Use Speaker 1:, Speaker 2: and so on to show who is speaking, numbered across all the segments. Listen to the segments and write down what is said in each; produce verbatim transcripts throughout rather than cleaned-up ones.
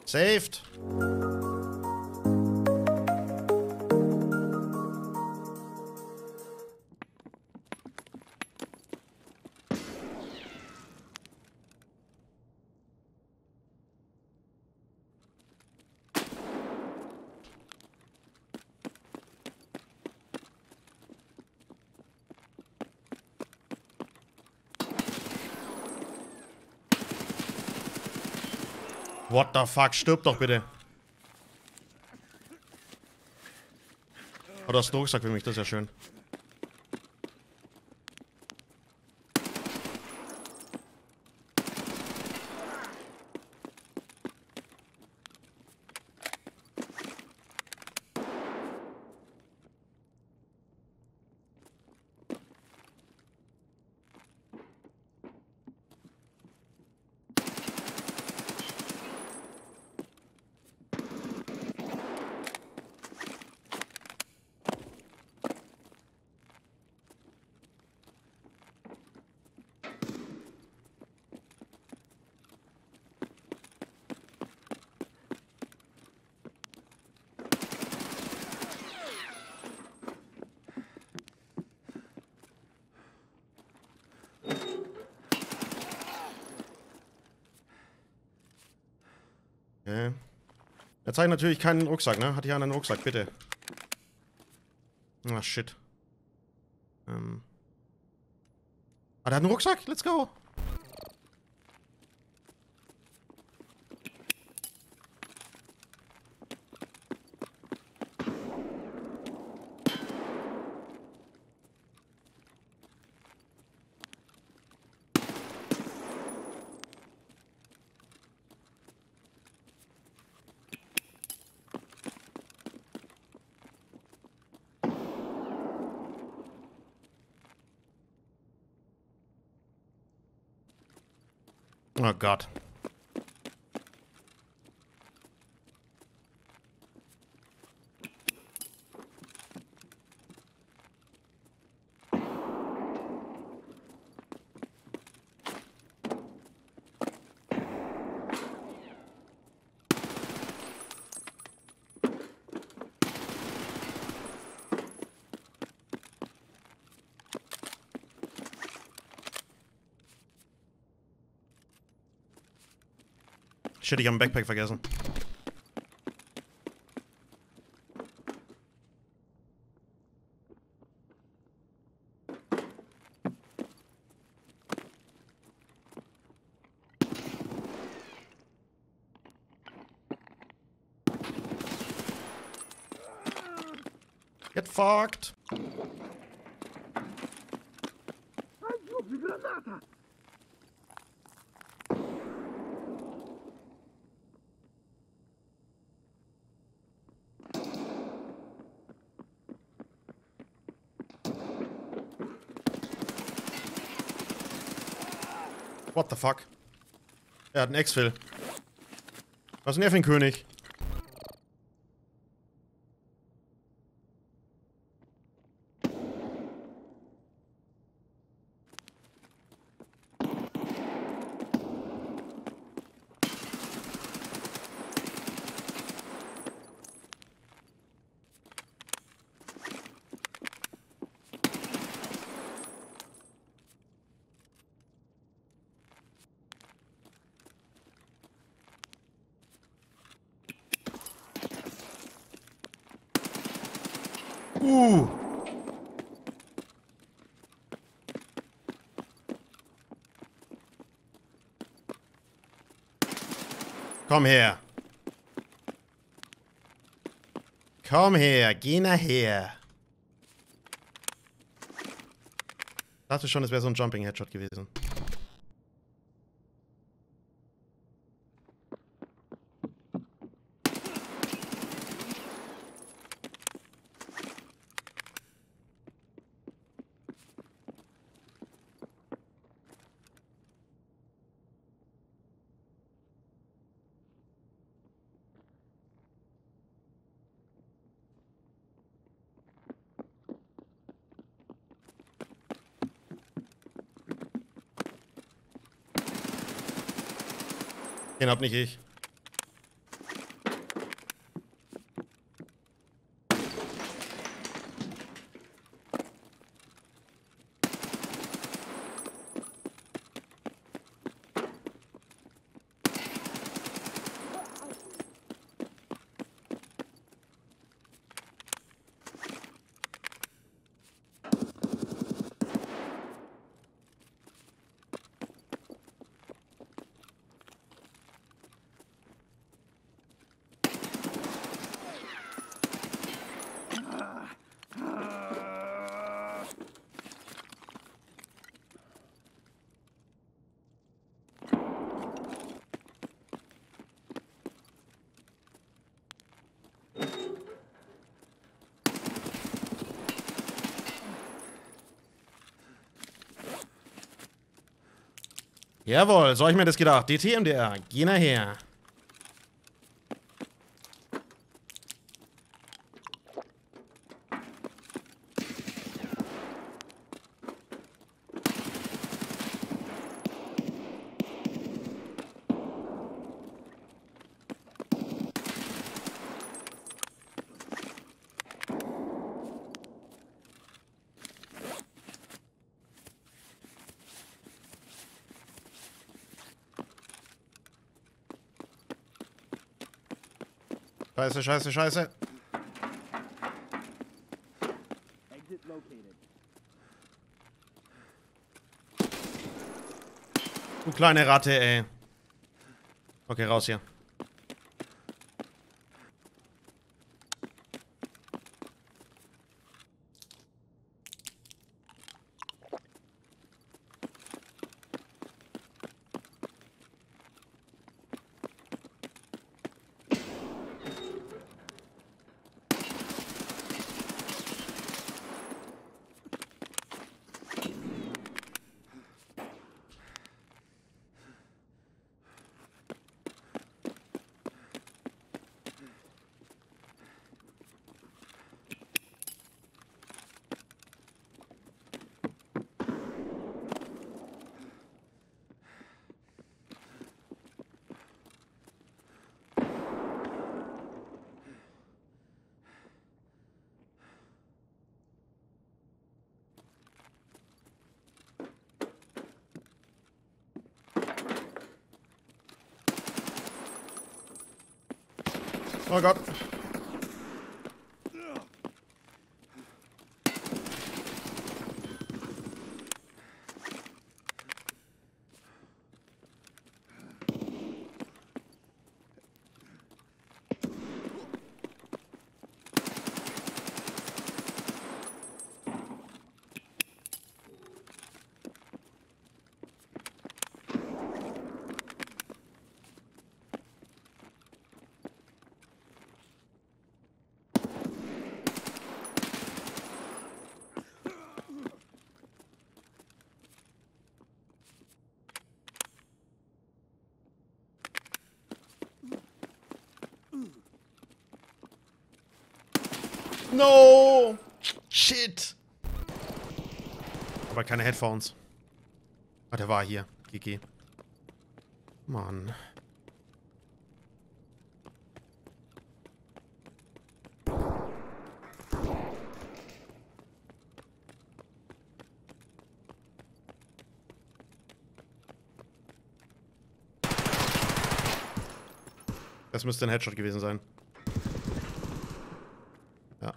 Speaker 1: Saved. What the fuck? Stirb doch bitte. Oh, du hast einen Rucksack für mich, das ist ja schön. Okay. Jetzt habe ich natürlich keinen Rucksack, ne? Hatte ich einen Rucksack, bitte. Ah, shit. Ähm. Ah, der hat einen Rucksack? Let's go. Oh Gott. Shit, ich hab ein Backpack vergessen. Get fucked. What the fuck? Er hat einen Exfil. Was ist denn der für ein König? Uh. Komm her. Komm her, geh nachher. Ich dachte schon, es wäre so ein Jumping Headshot gewesen. Den hab nicht ich. Jawohl, so hab ich mir das gedacht. D T M D R, geh nachher. Scheiße, scheiße, scheiße. Du kleine Ratte, ey. Okay, raus hier. Oh Gott. No! Shit! Aber keine Headphones. Ah, der war hier. G G. Mann. Das müsste ein Headshot gewesen sein. Ja.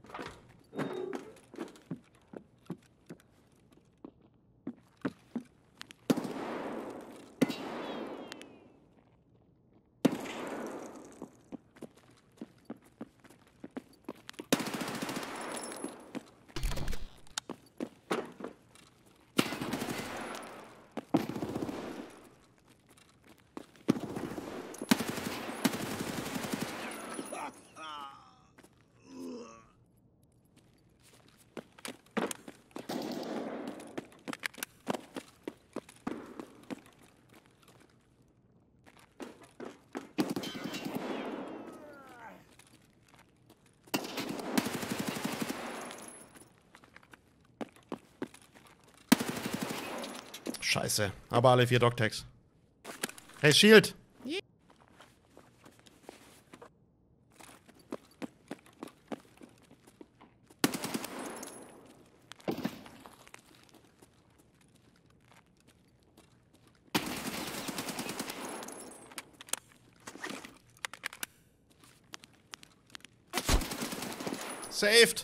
Speaker 1: Scheiße. Aber alle vier Dogtags. Hey, Shield! Saved!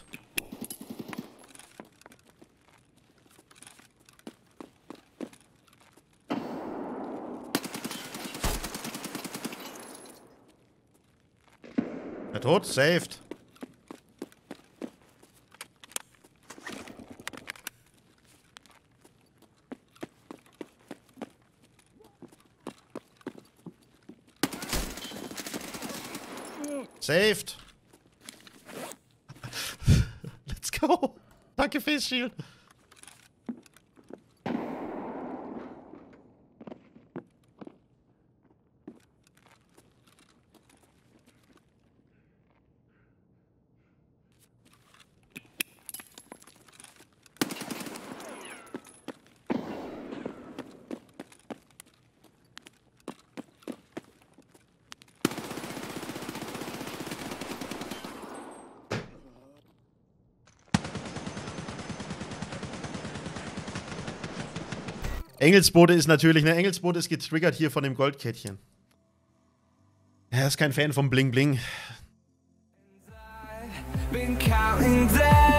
Speaker 1: Der tot? Saved. Saved. Let's go. Danke, Face Shield. Engelsbote ist natürlich, ne? Engelsbote ist getriggert hier von dem Goldkettchen. Er ist kein Fan vom Bling Bling.
Speaker 2: Been counting down.